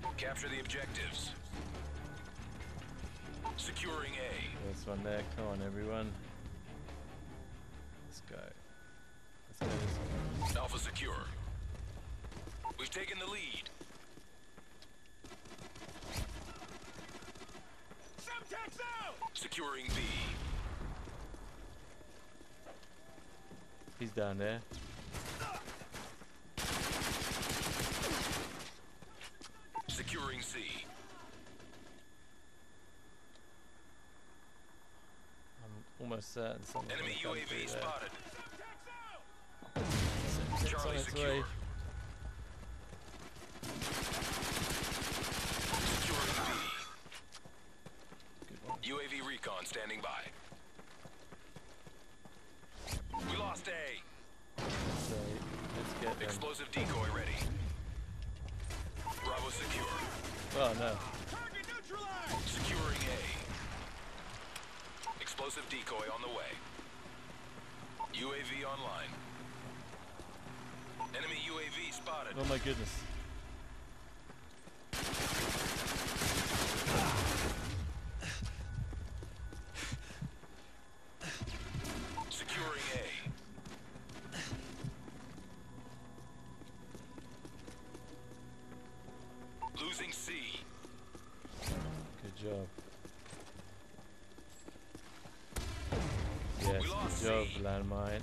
Capture the objectives. Securing A. This one there. Come on, everyone. Let's go. Let's go this way. Alpha secure. We've taken the lead. Semtex out! Securing B. He's down there. Securing C. I'm almost certain someone's Enemy gonna come UAV through spotted. there. Charlie On its secure. way. Securing B. Good one. UAV recon standing by. We lost A. So let's get them. Explosive decoy ready. Bravo secure. Oh no. Target neutralized. Securing A. Explosive decoy on the way. UAV online. Enemy UAV spotted. Oh my goodness. Securing A. Losing C. Good job. Yes, We lost good job, C. landmine.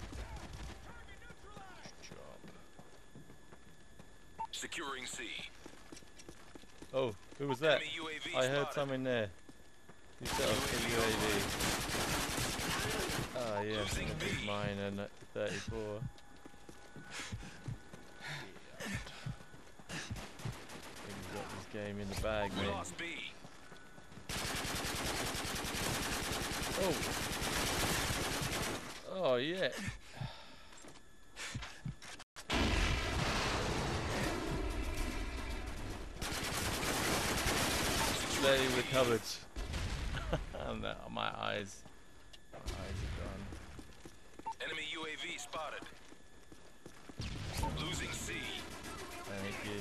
Securing C. Oh, who was that? Enemy UAV I heard spotted. something there. Who set off the UAV? Ah, yes, Losing a big B. mine and 34. Think we've got this game in the bag, We mate. lost B. Oh! Oh, yeah. Barely recovered. Oh, no, my eyes. My eyes are gone. Enemy UAV spotted. Losing C. Thank you.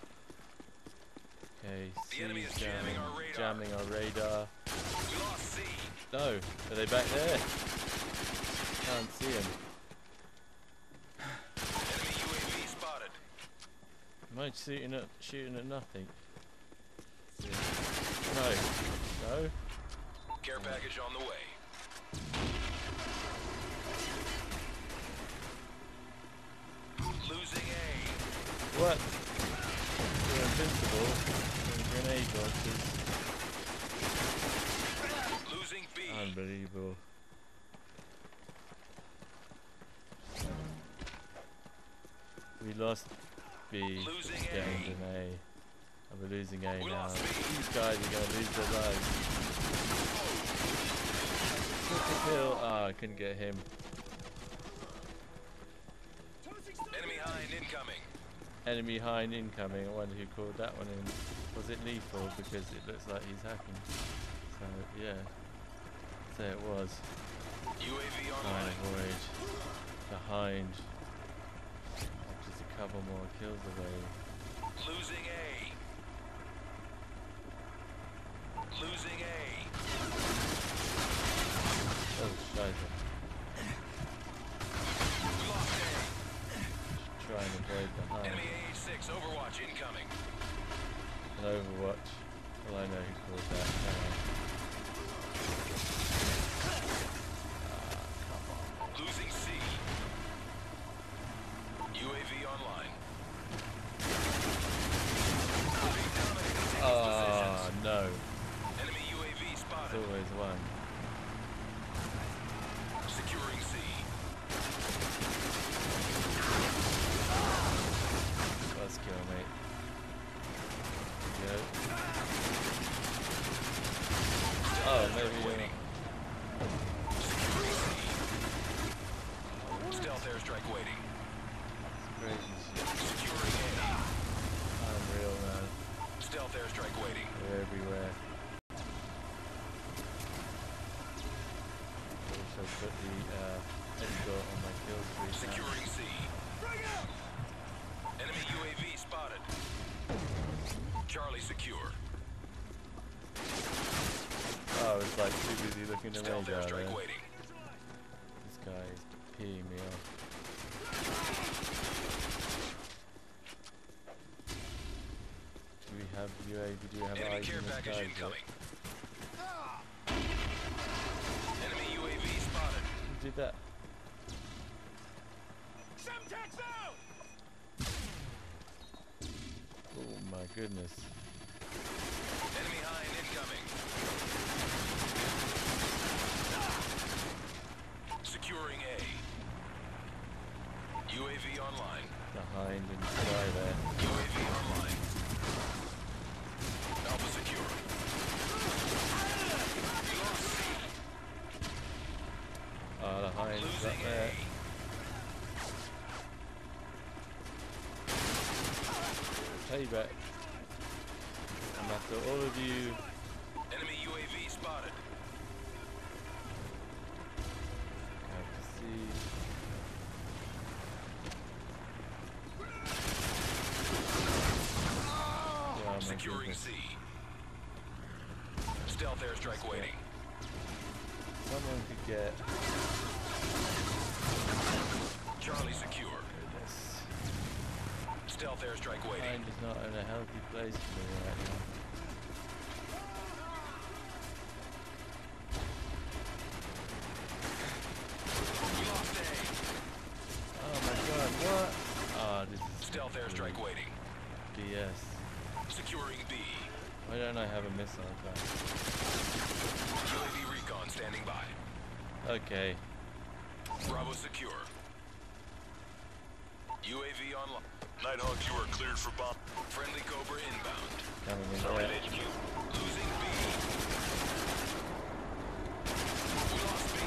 Okay, The enemy is C's jamming our radar. jamming our radar. We lost C. No, are they back there? Can't see them. Enemy UAV spotted. Am I shooting at nothing? No. No? Care package on the way. Losing A. What? You're invincible. And grenade launchers. Losing B. Unbelievable. We lost B. Losing Gained A. an A. And we're losing A We now. lost B. These guys are going to lose their lives. Took a kill. Ah, I couldn't get him. Enemy hind incoming. Enemy hind incoming. I wonder who called that one in. Was it lethal? Because it looks like he's hacking. So, yeah. So it was. UAV Trying to online. avoid the hind. Just a couple more kills away. Losing A. Losing A. Oh, shit. We lost A. Try and avoid the hind. Enemy AH-6 Overwatch incoming. An Overwatch. Well, I know who called that. Losing C. UAV online. Ah, no. Enemy UAV It's spotted. always one. Securing C. Let's kill, mate. Go. Oh, maybe you're not. Securing C. Stealth airstrike waiting. Crazy shit. Securing A. Unreal, man. Stealth airstrike waiting. They're everywhere. Also put the escort on my kill streak now. Securing C. Enemy UAV spotted. Charlie secure. Oh, it's like too busy looking at Stealth radar airstrike there. waiting. This guy is peeing me off. Do we have UAV? Do we have Enemy eyes care in the package sky yet? incoming. Enemy UAV spotted. Who did that? Semtex out! Oh my goodness. Enemy hind incoming. Securing A. UAV online. Behind in the sky there. UAV online. Alpha secure. We lost C. Oh, the hind is up Losing there. A. Payback. I'm after all of you. Enemy UAV spotted. Have to see. Yeah, my Securing goodness. C. Stealth airstrike waiting. Someone could get Charlie secure. goodness. Stealth airstrike waiting. Mind is not in a healthy place for me right now. We lost A. Oh my god, what? Ah, this is Stealth airstrike waiting. BS. Securing B. Why don't I have a missile gun? UAV recon standing by. Okay. Bravo secure. UAV online. Nighthawk, you are cleared for bomb. Friendly Cobra inbound. Coming in Target there. HQ. Losing B. We lost B.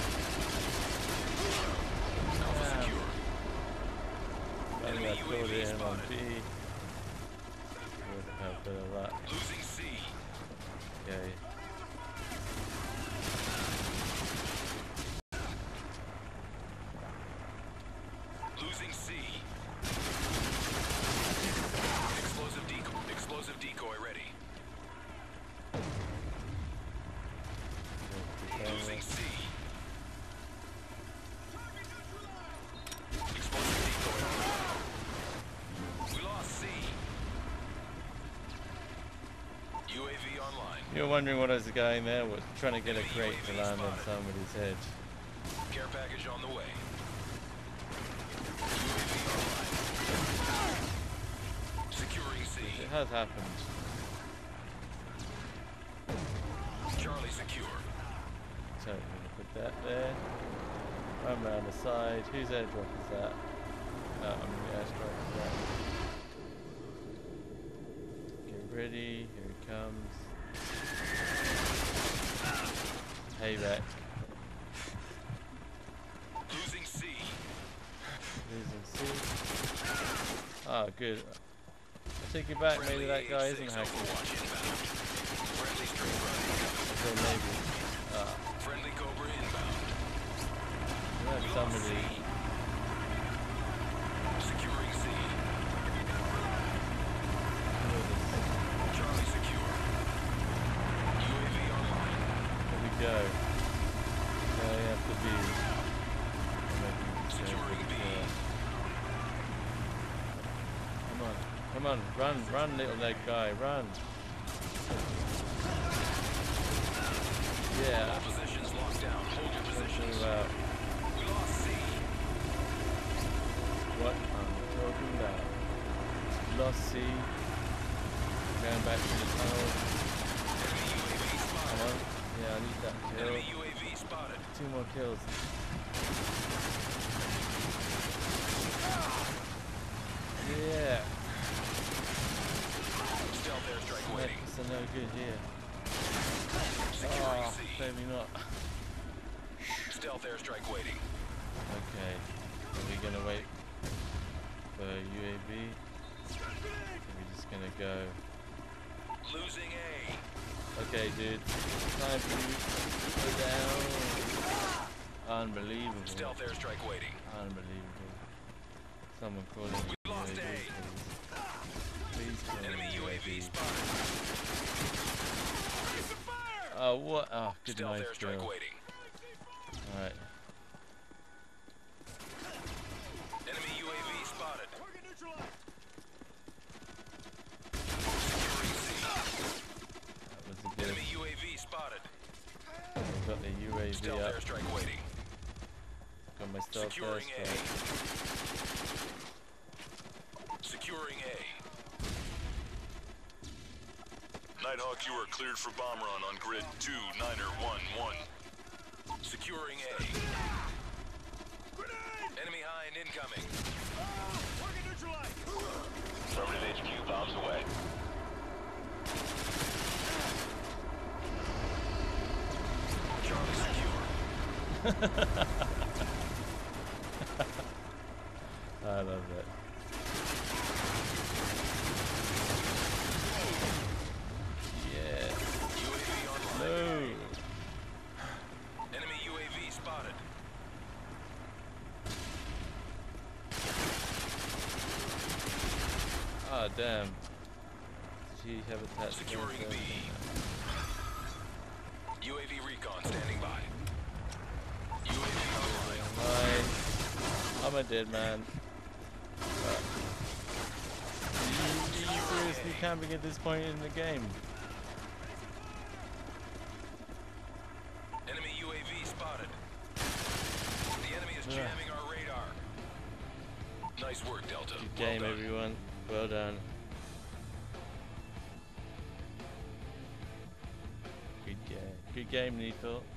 Alpha Damn. secure. I Enemy got killed UAV in on spotted. B. Would have been a lot. Losing C. Okay. Losing C. Explosive decoy ready. Losing C. Explosive decoy online. We lost C. UAV online. You're wondering what I was going there? Was trying to get a crate to land on somebody's head. Care package on the way. UAV online. Securing C. It has happened. Charlie secure. So I'm gonna put that there. Run around the side. Whose airdrop is that? No, I'm gonna airstrike for that. Get ready, here it comes. Payback. Losing C. Losing C. Ah, good. I take it back, maybe that guy isn't hacking. Overwatch inbound. Friendly straight run incoming. So maybe. Ah, Friendly Cobra inbound. we have somebody. Securing C. Here Charlie secure. UAV online. we go. Now you have to be. Securing B. Come on, come on, run, little leg guy, run. Yeah. All positions locked down. Hold your positions. Talking about We lost C. what I'm talking about. Lost C. Going back to the tunnel. Enemy UAV Come spotted. on. Yeah, I need that kill. Enemy UAV spotted. 2 more kills. Yeah. Stealth airstrike That waiting. is no good here. Securing Oh, C. maybe not. Stealth airstrike waiting. Okay. Are we gonna wait for UAV? Are we just gonna go? Losing A. Okay, dude. Time for you to go down. Unbelievable. Stealth airstrike waiting. Unbelievable. Someone calling We lost UAV, A. please. Please call Enemy UAV. UAV UAV. spotted. Oh, what? Oh, good Stealth nice airstrike kill. waiting. Alright. Enemy UAV spotted. That was a good. Enemy UAV spotted. We've got the UAV Stealth up. airstrike waiting. Got my stealth Securing A. airstrike. Securing A. Nighthawk, you are cleared for bomb run on grid 29er11. Securing A. Enemy hind incoming. Affirmative HQ, bombs away. Charlie secure. I love it. Yeah. UAV online. No. Enemy UAV spotted. Ah, damn. Did she have a touch? Securing B. UAV recon standing by. UAV online. Mine. I'm a dead man. But you seriously camping at this point in the game? Enemy UAV spotted. The enemy is jamming our radar. Nice work, Delta. Good Well game, done. everyone. Well done. Good game. Good game, Lethal.